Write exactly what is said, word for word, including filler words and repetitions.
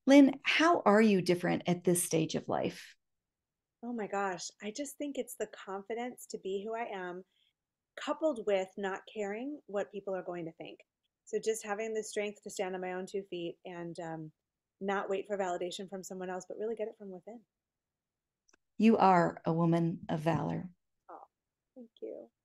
Lynne, how are you different at this stage of life? Oh my gosh, I just think it's the confidence to be who I am, coupled with not caring what people are going to think. So just having the strength to stand on my own two feet and um, not wait for validation from someone else, but really get it from within. You are a woman of valor. Oh, thank you.